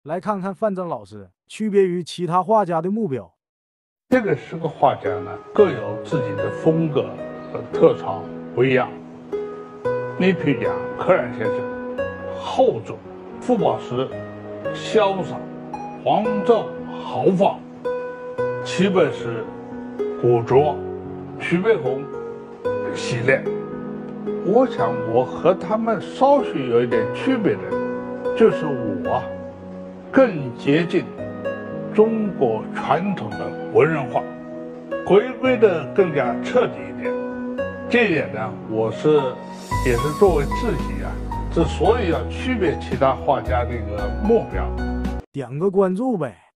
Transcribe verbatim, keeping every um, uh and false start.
来看看范正老师区别于其他画家的目标。 这个十个画家呢，各有自己的风格和特长不一样。你比如讲柯冉先生，厚重、傅抱石潇洒，黄兆豪放，齐白石古拙，徐悲鸿洗练。我想我和他们稍许有一点区别的，就是我更接近中国传统的文人画，回归的更加彻底一点。这一点呢，我是也是作为自己啊，之所以要区别其他画家的一个目标。 点个关注呗。